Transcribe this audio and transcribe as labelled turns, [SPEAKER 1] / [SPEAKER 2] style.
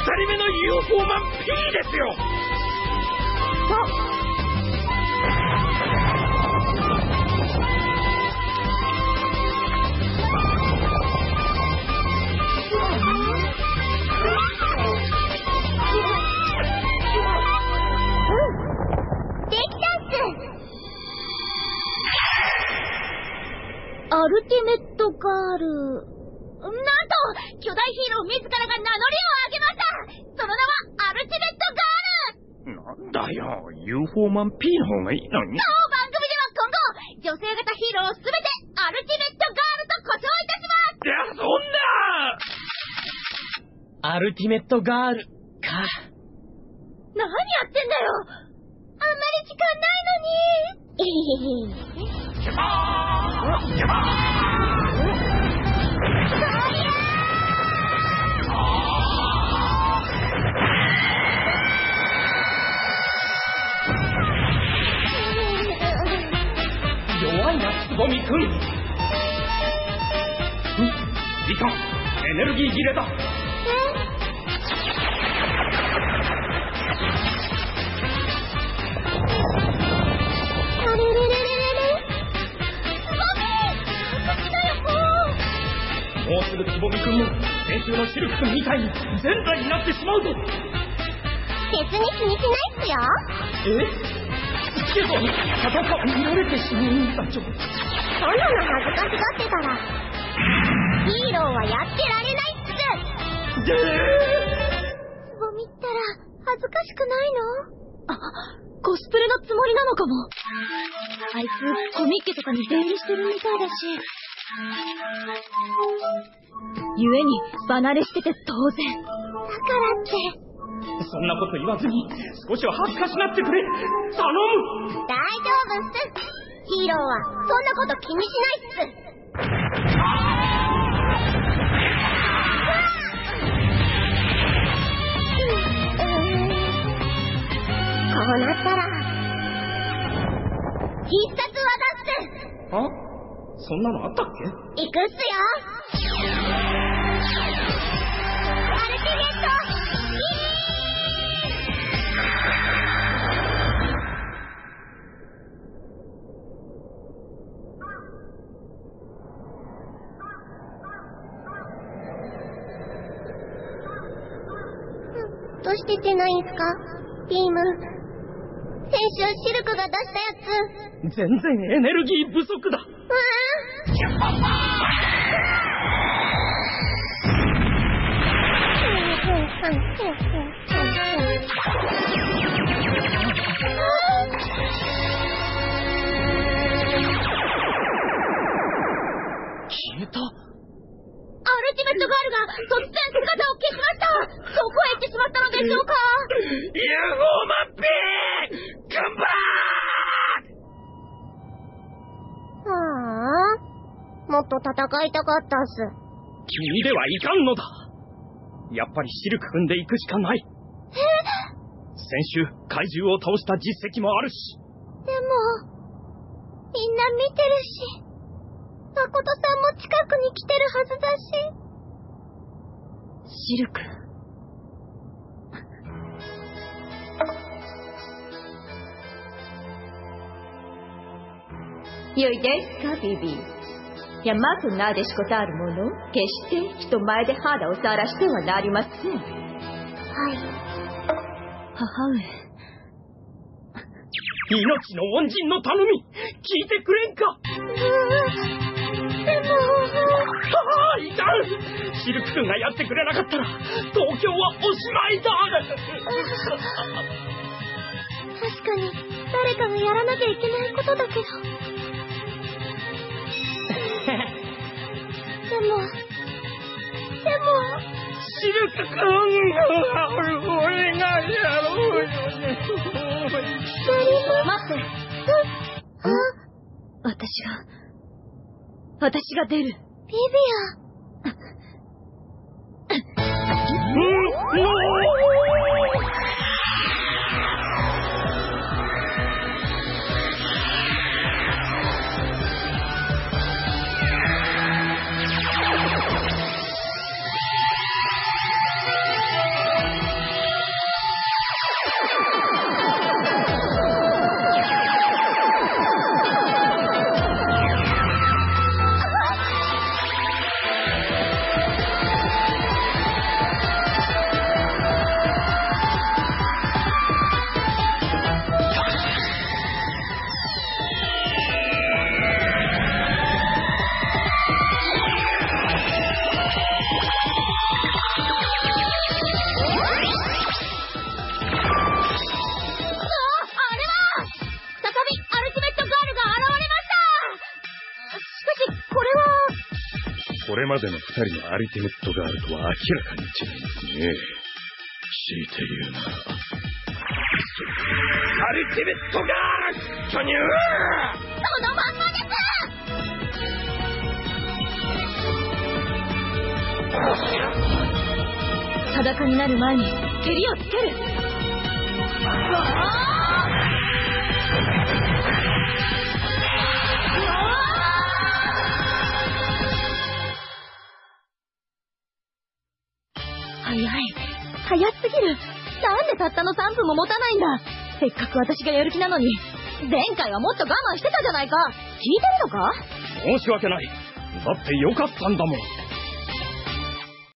[SPEAKER 1] 人目の UFO マン P ですよ。
[SPEAKER 2] できたっす。アルティメットガール。なんと巨大ヒーロー自らが名乗りを上げました。その名はアルティメットガール。
[SPEAKER 1] なんだよ、 UFO マン P の方がいいのに。
[SPEAKER 2] 当番組では今後女性型ヒーローをすべてアルティメットガールと呼称いたします。
[SPEAKER 1] いや、そんな。アルティメットガールか。
[SPEAKER 2] 何やってんだよ。あんまり時間ないのに。
[SPEAKER 1] 弱いな、つぼみくん。いかん、エネルギー切れだ。もうすぐつぼみくんも先週のシルクくんみたいに全裸になってしまうぞ。
[SPEAKER 2] 別に気にしないっすよ。
[SPEAKER 1] けど戦い見られてしまうんだちょ。
[SPEAKER 2] そんなの恥ずかしがってたらヒーローはやってられないっす。つぼみったら恥ずかしくないの？コスプレのつもりなのかも。あいつコミッケとかに出入りしてるみたいだし、ゆえに離れしてて当然。だからって
[SPEAKER 1] そんなこと言わずに少しは恥ずかしがってくれ。頼む。
[SPEAKER 2] 大丈夫っす。ヒーローはそんなこと気にしないっす。こうなったら必殺技っす。
[SPEAKER 1] あ？そんなのあったっけ？
[SPEAKER 2] 行くっすよ。アルティメットどうして出ないんすか？ビーム。先週シルクが出したやつ。
[SPEAKER 1] 全然エネルギー不足だ。消えた。
[SPEAKER 2] アルティメットガールが突然姿を消しました。どこへ行ってしまったのでしょうか。
[SPEAKER 1] UFO マン P 頑張
[SPEAKER 2] もっと戦いたかったっす。
[SPEAKER 1] 君ではいかんのだ。やっぱりシルク君で行くしかない。先週怪獣を倒した実績もあるし。
[SPEAKER 2] でもみんな見てるし、誠さんも近くに来てるはずだし。シルク。
[SPEAKER 3] よいですか、ビビ。いや、まずなでしこたるもの、決して人前で肌をさらしてはなりません。
[SPEAKER 2] はい。
[SPEAKER 3] 母上。
[SPEAKER 1] 命の恩人の頼み、聞いてくれんか。
[SPEAKER 2] でも。
[SPEAKER 1] いかん。シルク君がやってくれなかったら、東京はおしまいだ。
[SPEAKER 2] 確かに、誰かがやらなきゃいけないことだけど。でも。
[SPEAKER 1] シルク君が俺がやろうよね。
[SPEAKER 3] 待って。私が出る。
[SPEAKER 2] ビビア。
[SPEAKER 1] れまでの2人のアルティメットガールとは明らかに違いますね。強いて言うなら、アルティメットガール巨乳！
[SPEAKER 2] そのまんまです！
[SPEAKER 3] 裸になる前に蹴りをつける。早すぎる。なんでたったの3分も持たないんだ。せっかく私がやる気なのに。前回はもっと我慢してたじゃないか。聞いてるのか？
[SPEAKER 1] 申し訳ない。だってよかったんだもん。